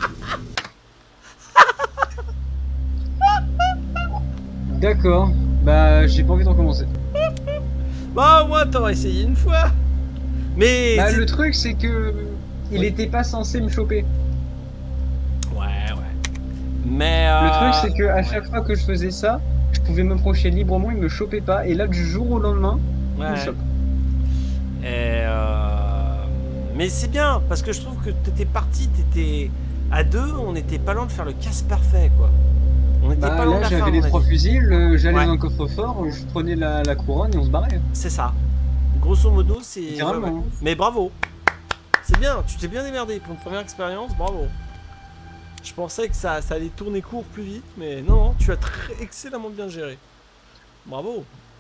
[SPEAKER 4] D'accord, bah j'ai pas envie d'en commencer.
[SPEAKER 3] Bah au moins t'aurais essayé une fois. Mais
[SPEAKER 4] Bah
[SPEAKER 3] c'est-
[SPEAKER 4] le truc c'est que il
[SPEAKER 3] Oui.
[SPEAKER 4] était pas censé me choper.
[SPEAKER 3] Ouais. Mais
[SPEAKER 4] Le truc c'est que à
[SPEAKER 3] ouais.
[SPEAKER 4] chaque fois que je faisais ça, je pouvais m'approcher librement, il me chopait pas. Et là du jour au lendemain, il me
[SPEAKER 3] Ouais.
[SPEAKER 4] chope.
[SPEAKER 3] Et mais c'est bien parce que je trouve que t'étais parti, t'étais à deux, on n'était pas loin de faire le casse parfait quoi. On était
[SPEAKER 4] Bah
[SPEAKER 3] pas loin de
[SPEAKER 4] là
[SPEAKER 3] la fin.
[SPEAKER 4] j'avais
[SPEAKER 3] à
[SPEAKER 4] les
[SPEAKER 3] mon
[SPEAKER 4] 3
[SPEAKER 3] avis.
[SPEAKER 4] fusibles, j'allais
[SPEAKER 3] Ouais.
[SPEAKER 4] dans un coffre-fort, je prenais la couronne et on se barrait.
[SPEAKER 3] C'est ça. Grosso modo, c'est.
[SPEAKER 4] Littéralement.
[SPEAKER 3] ouais. Mais bravo. C'est bien. Tu t'es bien démerdé pour une première expérience. Bravo. Je pensais que ça allait tourner court plus vite, mais non, tu as excellemment bien géré. Bravo.